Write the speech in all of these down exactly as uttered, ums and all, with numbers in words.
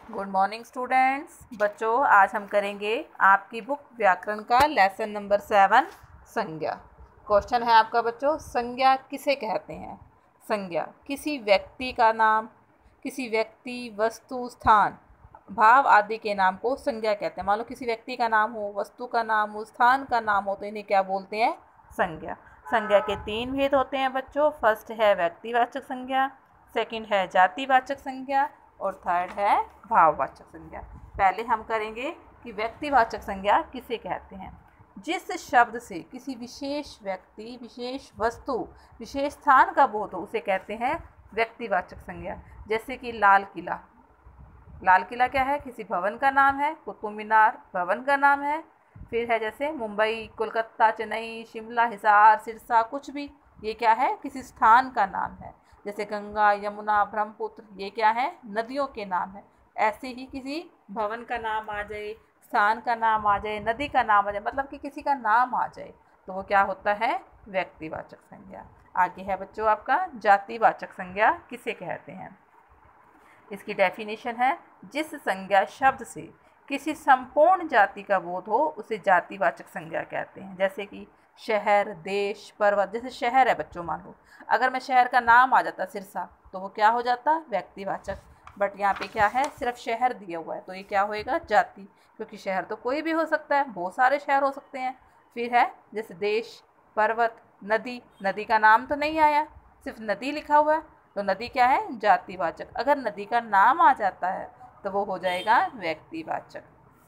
Good morning students. बच्चों, आज हम करेंगे आपकी बुक व्याकरण का लेसन नंबर सेवन, संज्ञा। क्वेश्चन है आपका बच्चों, संज्ञा किसे कहते हैं? संज्ञा किसी व्यक्ति का नाम, किसी व्यक्ति, वस्तु, स्थान, भाव आदि के नाम को संज्ञा कहते हैं। मान लो किसी व्यक्ति का नाम हो, वस्तु का नाम हो, स्थान का नाम हो, तो इन्हें क्या बोलते हैं? संज्ञा। संज्ञा के तीन भेद होते हैं बच्चों। फर्स्ट है व्यक्तिवाचक संज्ञा, सेकंड है जातिवाचक संज्ञा और थर्ड है भाववाचक संज्ञा। पहले हम करेंगे कि व्यक्तिवाचक संज्ञा किसे कहते हैं। जिस शब्द से किसी विशेष व्यक्ति, विशेष वस्तु, विशेष स्थान का बोध हो उसे कहते हैं व्यक्तिवाचक संज्ञा। जैसे कि लाल किला। लाल किला क्या है? किसी भवन का नाम है। कुतुब मीनार भवन का नाम है। फिर है जैसे मुंबई, कोलकाता, चेन्नई, शिमला, हिसार, सिरसा, कुछ भी, ये क्या है? किसी स्थान का नाम है। जैसे गंगा, यमुना, ब्रह्मपुत्र, ये क्या है? नदियों के नाम है। ऐसे ही किसी भवन का नाम आ जाए, स्थान का नाम आ जाए, नदी का नाम आ जाए, मतलब कि किसी का नाम आ जाए, तो वो क्या होता है? व्यक्तिवाचक संज्ञा। आगे है बच्चों आपका जातिवाचक संज्ञा किसे कहते हैं। इसकी डेफिनेशन है, जिस संज्ञा शब्द से किसी संपूर्ण जाति का बोध हो उसे जातिवाचक संज्ञा कहते हैं। जैसे कि शहर, देश, पर्वत। जैसे शहर है बच्चों, मान लो अगर मैं शहर का नाम आ जाता सिरसा, तो वो क्या हो जाता? व्यक्तिवाचक। बट यहाँ पे क्या है? सिर्फ शहर दिया हुआ है, तो ये क्या होएगा? जाति, क्योंकि शहर तो कोई भी हो सकता है, बहुत सारे शहर हो सकते हैं। फिर है जैसे देश, पर्वत, नदी। नदी का नाम तो नहीं आया, सिर्फ नदी लिखा हुआ है, तो नदी क्या है? जातिवाचक। अगर नदी का नाम आ जाता है तो वो हो जाएगा व्यक्तिवाचक।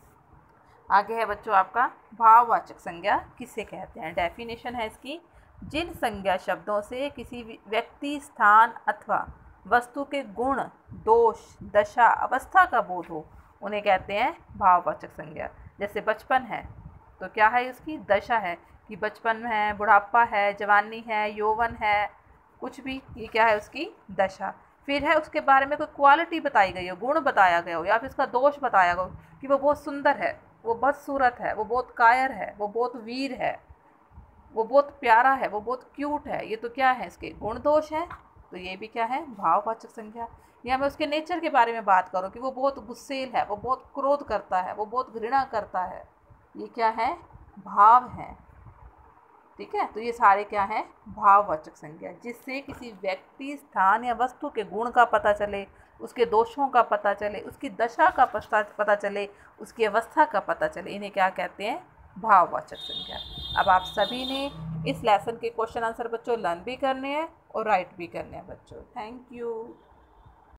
आगे है बच्चों आपका भाववाचक संज्ञा किसे कहते हैं। डेफिनेशन है इसकी, जिन संज्ञा शब्दों से किसी व्यक्ति, स्थान अथवा वस्तु के गुण, दोष, दशा, अवस्था का बोध हो उन्हें कहते हैं भाववाचक संज्ञा। जैसे बचपन है तो क्या है? उसकी दशा है कि बचपन है, बुढ़ापा है, जवानी है, यौवन है, कुछ भी, ये क्या है? उसकी दशा। फिर है उसके बारे में कोई क्वालिटी बताई गई हो, गुण बताया गया हो, या फिर उसका दोष बताया गया हो कि वो बहुत सुंदर है, वो बहुत सूरत है, वो बहुत कायर है, वो बहुत वीर है, वो बहुत प्यारा है, वो बहुत क्यूट है, ये तो क्या है? इसके गुण दोष हैं, तो ये भी क्या है? भाववाचक संज्ञा। या मैं उसके नेचर के बारे में बात करूँ कि वो बहुत गुस्सेल है, वो बहुत क्रोध करता है, वो बहुत घृणा करता है, ये क्या है? भाव है। ठीक है, तो ये सारे क्या हैं? भाववाचक संज्ञा। जिससे किसी व्यक्ति, स्थान या वस्तु के गुण का पता चले, उसके दोषों का पता चले, उसकी दशा का पता चले, उसकी अवस्था का पता चले, इन्हें क्या कहते हैं? भाववाचक संज्ञा। अब आप सभी ने इस लेसन के क्वेश्चन आंसर बच्चों लर्न भी करने हैं और राइट भी करने हैं बच्चों। Thank you.